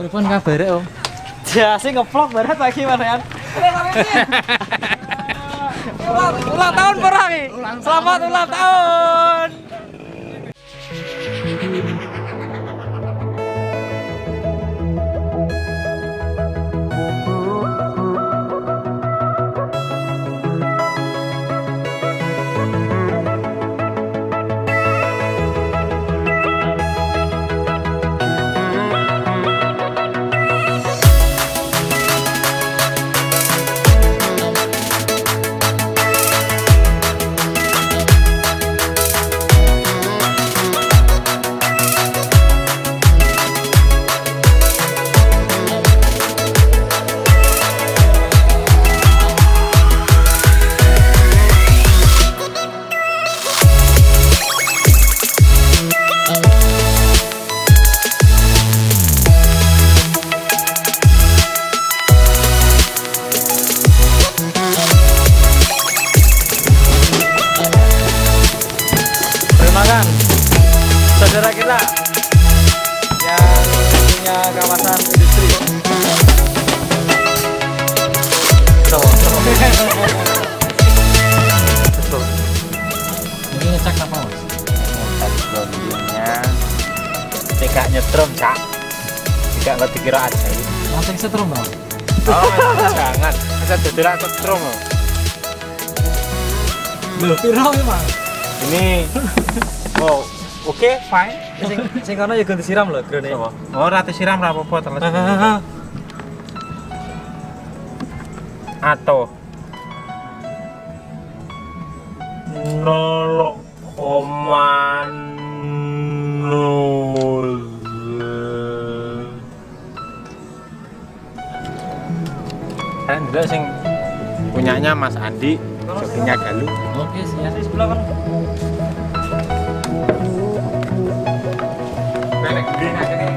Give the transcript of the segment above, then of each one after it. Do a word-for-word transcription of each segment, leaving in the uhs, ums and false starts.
Pripun kabare, Om? Ya sih nge-vlog banget lagi Marian. Ulang tahun pernah nih. Selamat ulang tahun. Saudara kita yang punya kawasan industri. Ini ngecek apa, Mas? Ngecek blondinnya. Tidak nyetrum, Cak. Tidak nggak dikira aja. Langsung setrum, Bang. Oh, jangan. Kita dodolak setrum loh. Loh, piro ya, Bang? Ini oh, oke, okay, fine. Sing sing kono ya ganti siram lho, drone. Oh, rata siram ra apa-apa teles. Atau nol koma nol. Kan dulu sing punyanya Mas Andi, jokinya Galuh. Oke, siap. Di sebelah kan. Balik gede aja nih.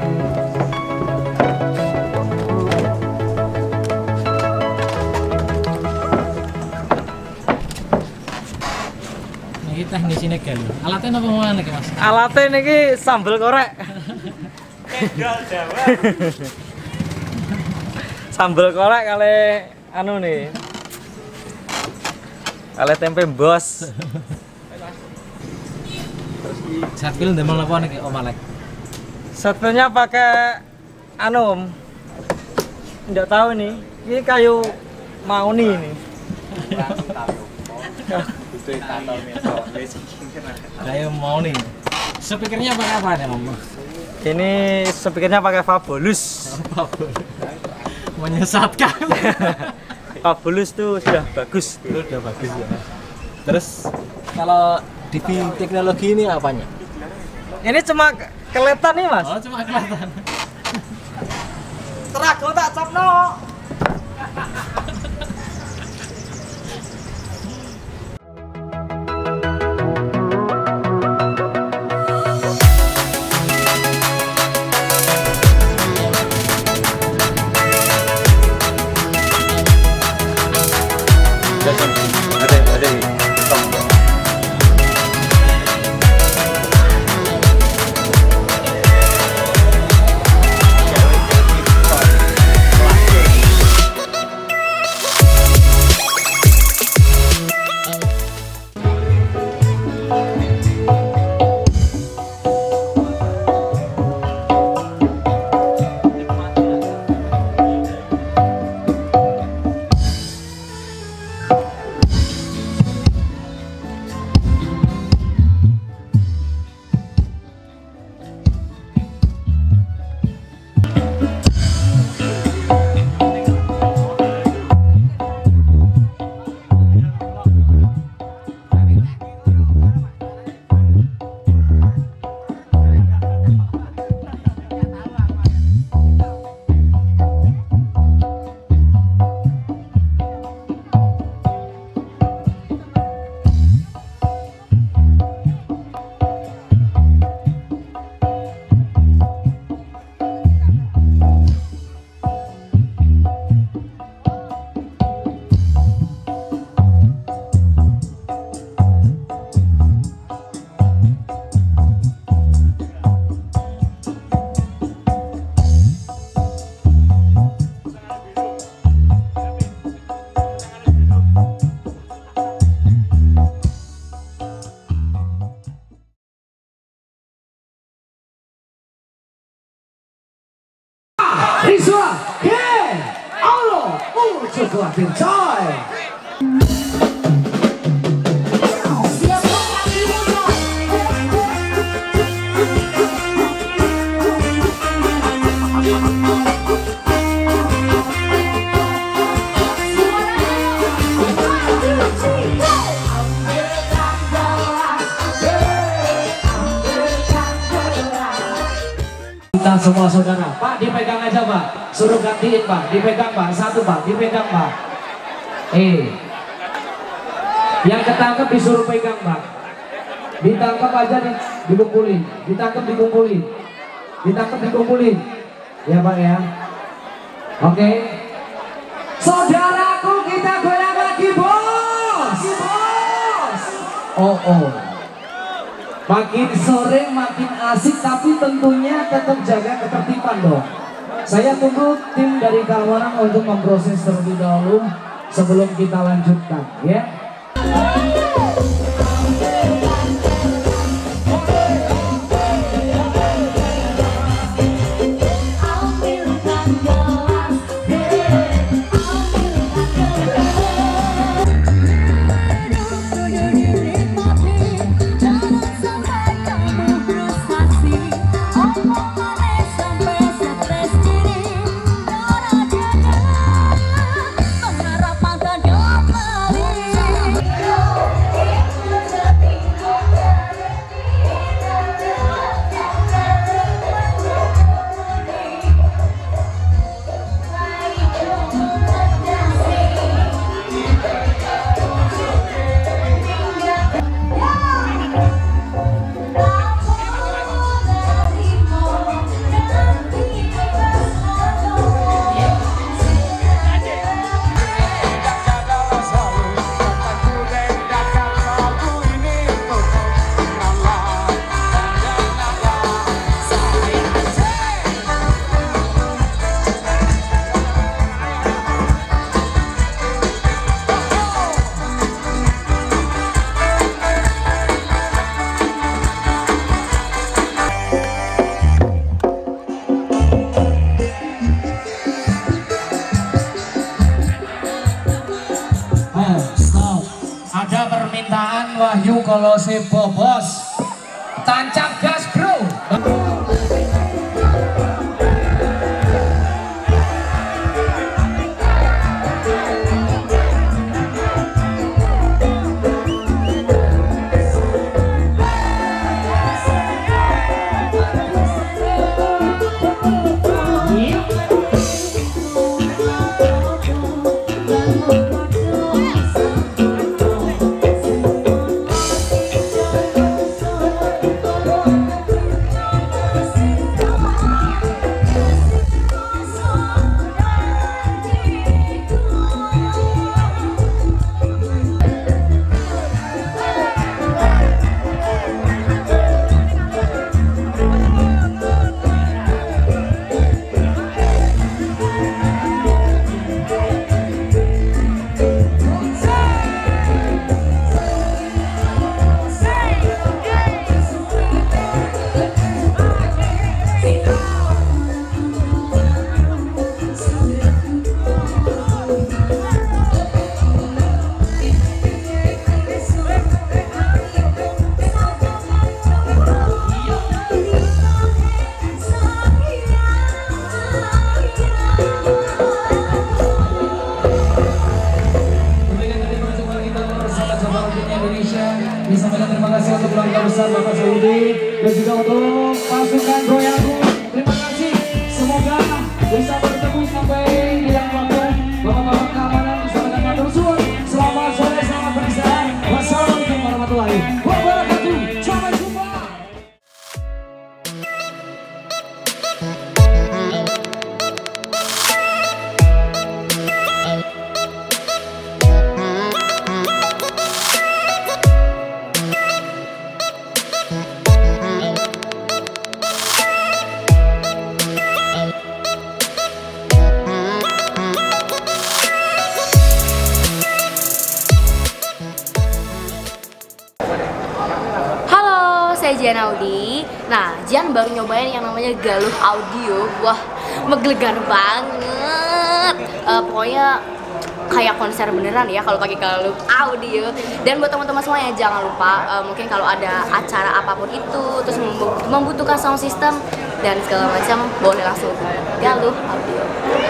Niki teknisine Galuh. Alatnya apa mana iki, Mas? Alatnya niki sambel korek. Kendal Jawa. Sambel korek kali anu nih. Kali tempe bos. Satpil ndemel apa niki, Om Alek? Satpilnya pakai anu Om. Enggak tahu nih. Ini kayu mauni ini. Kayak mau nih. Speakernya pakai apa nih, Om? Ini speakernya pakai Fabulous. Menyesatkan. Fabulous tuh sudah bagus. Itu udah bagus ya. Terus kalau di teknologi ini apanya? Ini cuma kelihatan nih Mas. Oh, cuma kelihatan. Terago tak capno. Ada ada di tombol. ojo khawatir coy. Kita semua saudara, Pak dipegang aja Pak, suruh gantiin Pak, dipegang Pak, satu Pak, dipegang Pak. Eh, yang ketangkep disuruh pegang Pak, ditangkap aja di, dikumpulin, ditangkap dikumpulin, ditangkap dikumpulin, ya Pak ya. Oke, saudaraku kita goyang lagi bos, bos. Oh oh. Makin sore makin asik, tapi tentunya tetap jaga ketertiban dong. Saya tunggu tim dari Kalwarang untuk memproses terlebih dahulu sebelum kita lanjutkan ya. Ada permintaan Wahyu kalau si Bobos tancap gas bro. Disampaikan terima kasih untuk keluarga besar Bapak Saudi dan juga untuk pasukan Goyangku. Terima kasih. Semoga bisa bertemu sampai di yang waktu. Bapak-bapak keamanan disampaikan matur suwun. Selamat sore, selamat beristirahat. Wassalamualaikum warahmatullahi wabarakatuh. Sampai jumpa. Saya Jian Audi. Nah, Jian baru nyobain yang namanya Galuh Audio. Wah, menggelegar banget. Uh, pokoknya kayak konser beneran ya kalau pakai Galuh audio. Dan buat teman-teman semuanya jangan lupa uh, mungkin kalau ada acara apapun itu terus membutuhkan sound system dan segala macam boleh langsung ke Galuh audio.